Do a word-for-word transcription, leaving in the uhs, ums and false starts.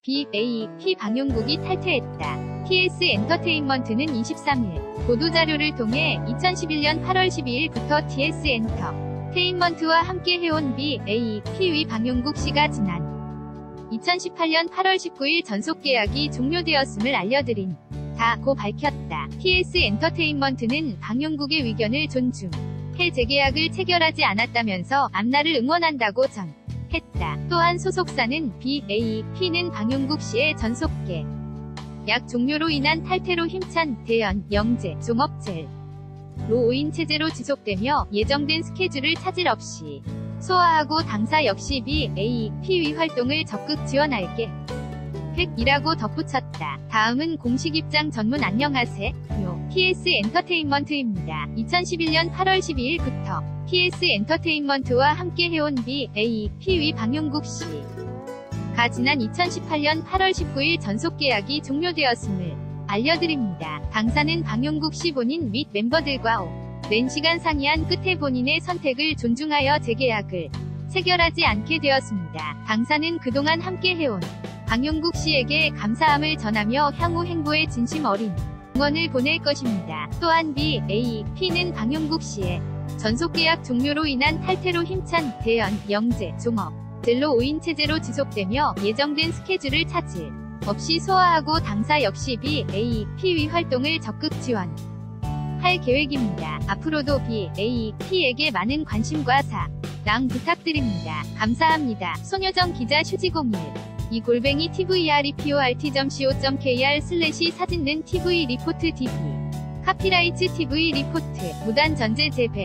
B, A, P 방용국이 탈퇴했다. 티에스 엔터테인먼트는 이십삼일 보도자료를 통해 이천십일 년 팔월 십이일부터 티에스 엔터테인먼트와 함께 해온 B, A, P의 방용국 씨가 지난 이천십팔 년 팔월 십구일 전속계약이 종료되었음을 알려드린 다고 밝혔다. 티에스 엔터테인먼트는 방용국의 의견을 존중해 재계약을 체결하지 않았다면서 앞날을 응원한다고 전했다. 또한 소속사는 B, A, P는 방용국 씨의 전속계 약 종료로 인한 탈퇴로 힘찬 대연, 영재, 종업체로 오 인 체제로 지속되며 예정된 스케줄을 차질 없이 소화하고 당사 역시 B, A, P의 활동을 적극 지원할게 이라고 덧붙였다. 다음은 공식 입장 전문. 안녕하세요. 티에스 엔터테인먼트입니다. 이천십일 년 팔월 십이일부터 티에스 엔터테인먼트와 함께 해온 B, A, P의 방용국 씨가 지난 이천십팔 년 팔월 십구일 전속계약이 종료되었음을 알려드립니다. 당사는 방용국 씨 본인 및 멤버들과 오랜 시간 상의한 끝에 본인의 선택을 존중하여 재계약을 체결하지 않게 되었습니다. 당사는 그동안 함께 해온 방용국 씨에게 감사함을 전하며 향후 행보에 진심 어린 응원을 보낼 것입니다. 또한 B, A, P는 방용국 씨의 전속계약 종료로 인한 탈퇴로 힘찬 대연, 영재, 종업들로 오 인 체제로 지속되며 예정된 스케줄을 차질 없이 소화하고 당사 역시 B, A, P의 활동을 적극 지원할 계획입니다. 앞으로도 B, A, P에게 많은 관심과 사랑 부탁드립니다. 감사합니다. 손여정 기자. 휴지공일 이 골뱅이 티브이알이포알티 점 씨오 점 케이알 슬래시 사진는 티브이 리포트 디비 카피라이츠 티브이 리포트 무단 전제 재배